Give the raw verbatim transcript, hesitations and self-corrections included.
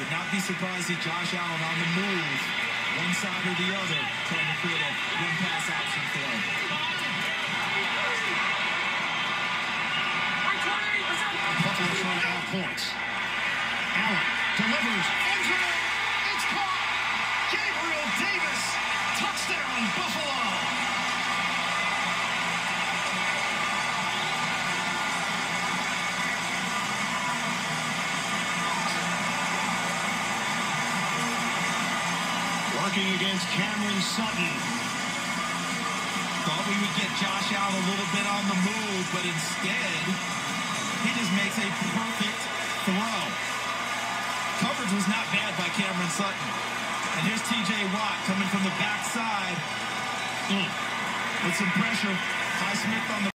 Would not be surprised to see Josh Allen on the move, one side or the other, trying to create a one-pass option for him. Buffalo showing all points. Allen delivers. End zone. It's caught. Gabriel Davis. Touchdown, Buffalo. Working against Cameron Sutton. Thought we would get Josh Allen a little bit on the move, but instead, he just makes a perfect throw. Coverage was not bad by Cameron Sutton. And here's T J Watt coming from the backside mm. with some pressure. Highsmith on the